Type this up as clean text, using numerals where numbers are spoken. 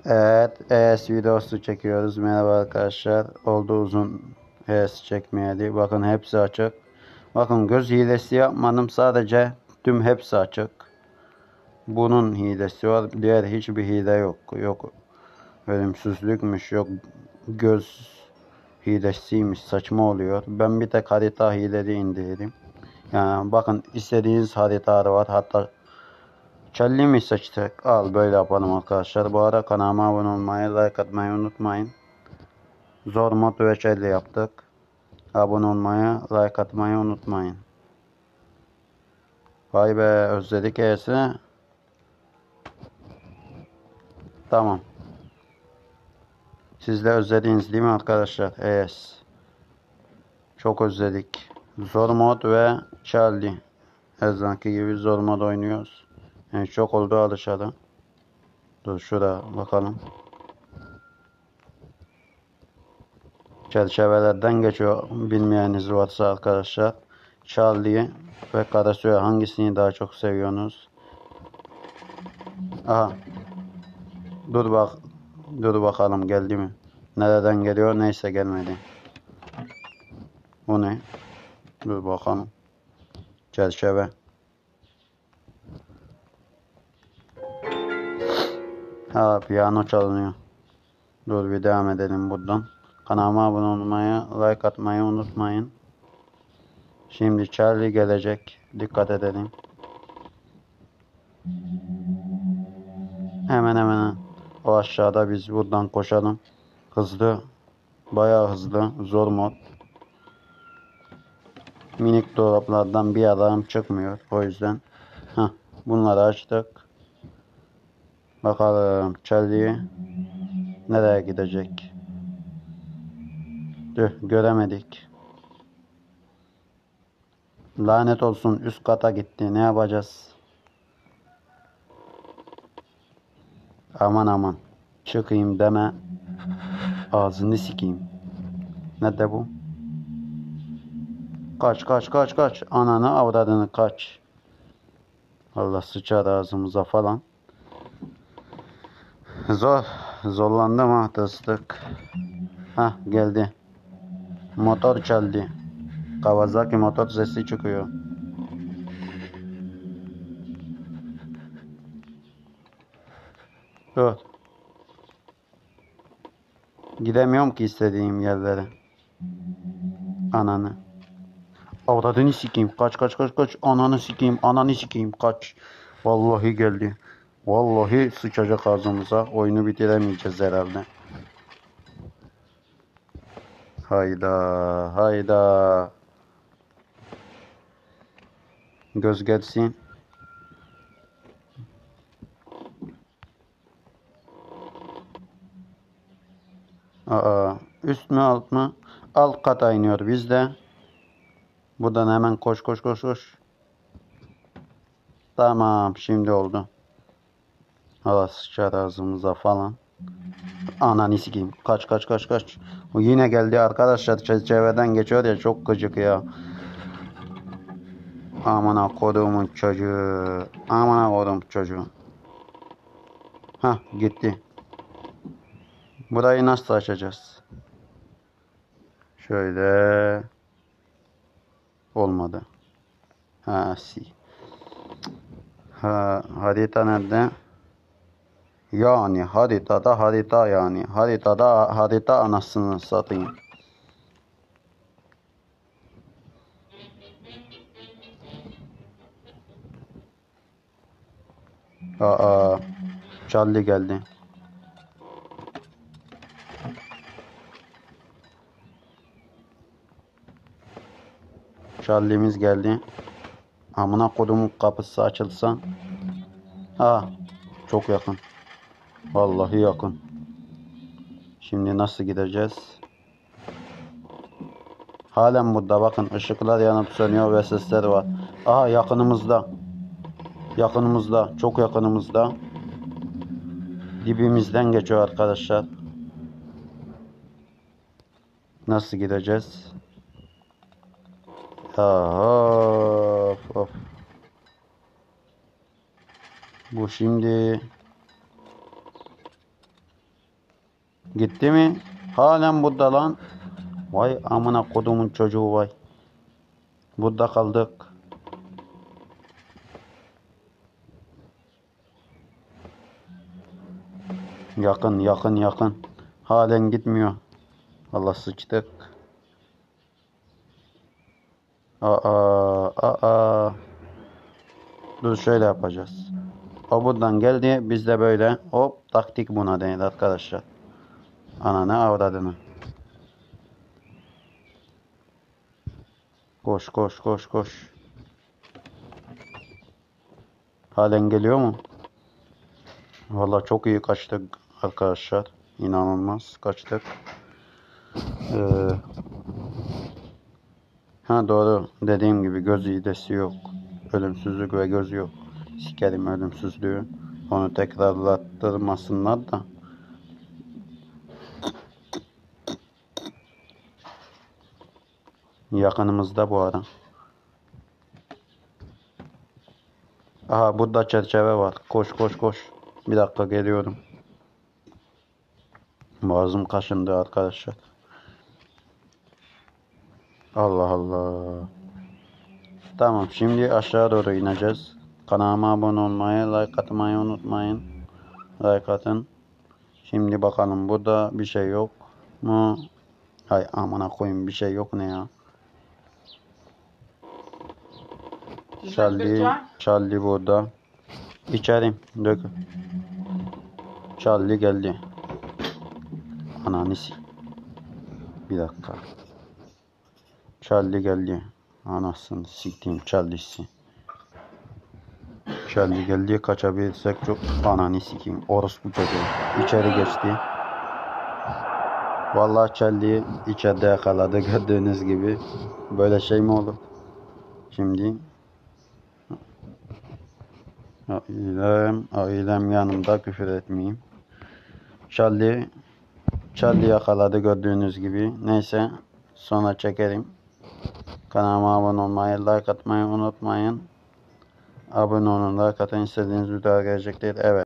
Evet, ES videosu çekiyoruz. Merhaba arkadaşlar. Oldu uzun ES çekmeyeli. Bakın hepsi açık. Bakın göz hilesi yapmadım. Sadece tüm hepsi açık. Bunun hilesi var. Diğer hiçbir hile yok. Yok ölümsüzlükmüş. Yok göz hilesiymiş. Saçma oluyor. Ben bir tek harita hileli indirdim. Yani bakın istediğiniz haritalar var. Hatta Kelly mi seçtik? Al böyle yapalım arkadaşlar. Bu ara kanalıma abone olmayı, like atmayı unutmayın. Zor mod ve Kelly yaptık. Abone olmayı, like atmayı unutmayın. Vay be, özledik ES'i. Tamam. Siz de özlediniz değil mi arkadaşlar? ES. Çok özledik. Zor mod ve Charlie. Her zamanki gibi zor mod oynuyoruz. Yani çok oldu alışalı. Dur şuraya bakalım. Çerçevelerden geçiyor. Bilmeyeniniz varsa arkadaşlar. Charlie ve Karasuya hangisini daha çok seviyorsunuz? Aha. Dur bak. Dur bakalım geldi mi? Nereden geliyor? Neyse gelmedi. Bu ne? Dur bakalım. Çerçeve. Ha, piyano çalınıyor. Dur bir devam edelim buradan. Kanalıma abone olmayı, like atmayı unutmayın. Şimdi Charlie gelecek. Dikkat edelim. Hemen o aşağıda, biz buradan koşalım. Hızlı. Bayağı hızlı. Zor mod. Minik dolaplardan bir adam çıkmıyor. O yüzden. Bunları açtık. Bakalım Charlie nereye gidecek? Tüh, göremedik. Lanet olsun, üst kata gitti. Ne yapacağız? Aman aman. Çıkayım deme. Ağzını sikeyim. Ne de bu? Kaç. Ananı avradını kaç. Allah sıçar ağzımıza falan. Zorlandım ha, tıstık. Geldi. Motor çaldı. Kawasaki motor sesi çıkıyor. Dur. Gidemiyorum ki istediğim yerlere. Ananı. Avradını sikeyim. Kaç. Ananı sikeyim. Kaç. Vallahi geldi. Vallahi sıçacak ağzımıza. Oyunu bitiremeyeceğiz herhalde. Hayda. Göz gelsin. Üst mü alt mı? Alt kata iniyor bizde. Buradan hemen koş. Tamam, şimdi oldu. Hava sıçar ağzımıza falan. Ananı sikeyim. Kaç. O yine geldi arkadaşlar. Çerçeveden geçiyor ya, çok gıcık ya. Amına kodumun çocuğu. Gitti. Burayı nasıl açacağız? Şöyle. Olmadı. Si. Harita nerede? Yani harita yani. Haritada harita anasını satayım. Charlie geldi. Charlie'miz geldi. Amına kodumun kapısı açılsa. Çok yakın. Vallahi yakın. Şimdi nasıl gideceğiz? Halen burada, bakın ışıklar yanıp sönüyor ve sesler var. Yakınımızda. Çok yakınımızda. Dibimizden geçiyor arkadaşlar. Nasıl gideceğiz? Of. Bu şimdi Gitti mi? Halen burada lan. Vay amına kodumun çocuğu vay. Burada kaldık. Yakın yakın yakın. Halen gitmiyor. Allah sıçtık. Aa. Dur şöyle yapacağız. O buradan geldi. Biz de böyle hop taktik buna değil arkadaşlar. Ananı avradını. Koş koş koş koş. Halen geliyor mu? Vallahi çok iyi kaçtık arkadaşlar. İnanılmaz kaçtık. Ee, doğru dediğim gibi göz iğdesi yok. Ölümsüzlük ve göz yok. Sikerim ölümsüzlüğü. Onu tekrarlattırmasınlar da. Yakınımızda bu ara. Aha burada çerçeve var. Koş koş koş. Bir dakika geliyorum. Boğazım kaşındı arkadaşlar. Allah Allah. Tamam şimdi aşağı doğru ineceğiz. Kanalıma abone olmayı, like atmayı unutmayın. Like atın. Şimdi bakalım burada bir şey yok mu? Hay amına koyayım bir şey yok ne ya? Charlie burada. İçerim. Dök. Charlie geldi. Ananisi. Bir dakika. Charlie geldi. Anasını siktiğim Charlie'si. Charlie geldi. Kaçabilirsek çok ananı sikeyim. Orospu çocuğu. İçeri geçti. Vallahi Charlie'yi içeride yakaladı gördüğünüz gibi. Böyle şey mi olur? Şimdi ailem yanımda küfür etmeyeyim. Charlie yakaladı gördüğünüz gibi. Neyse sonra çekerim. Kanalıma abone olmayı, like atmayı unutmayın. Abone olun, like atın, istediğiniz videolar gelecektir. Evet.